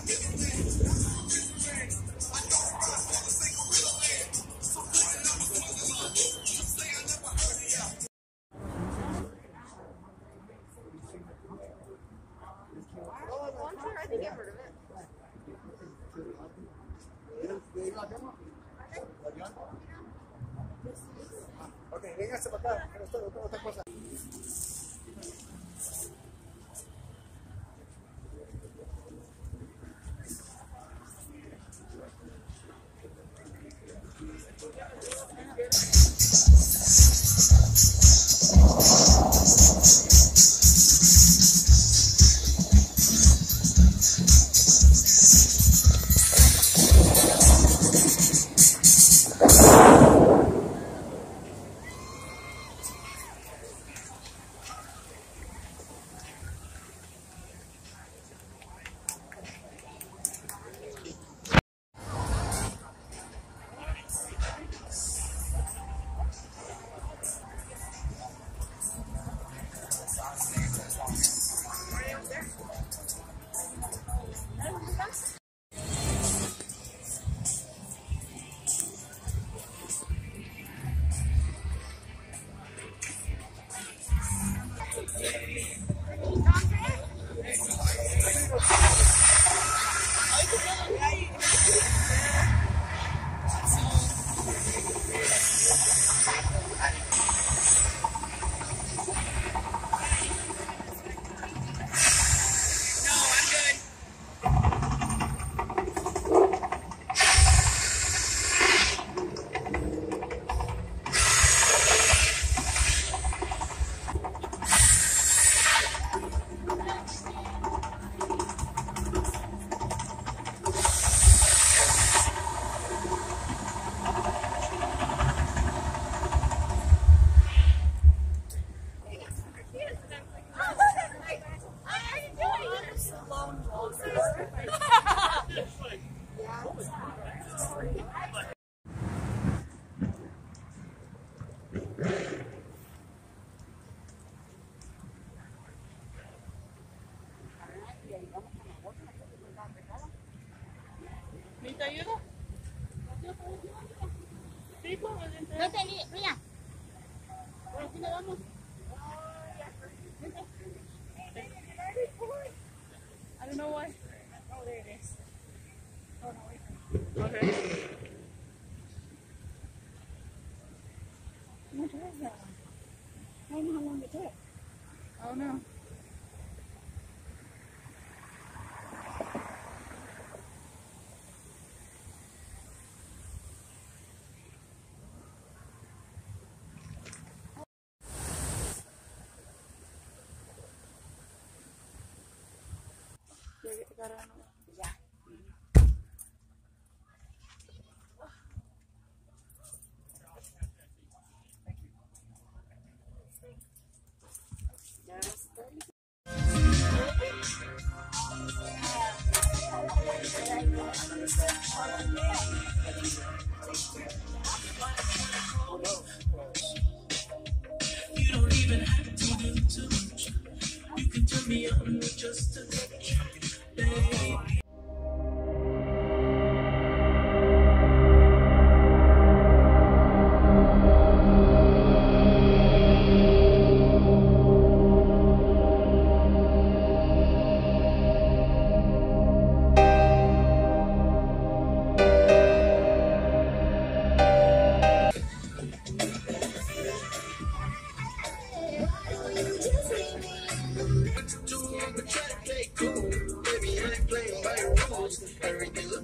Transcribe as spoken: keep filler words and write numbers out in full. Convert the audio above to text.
Ok, véngase para acá, otra, otra cosa. ¿Te ayudo? Sí, pues, No tenía, mira. por aquí le damos. I don't know why. Oh, there it is. Oh, no, wait. Okay. How much was that one? I don't know how long it took. Oh, no. Ya. You don't even have to do too much. You can turn me on with just a touch, baby. Everything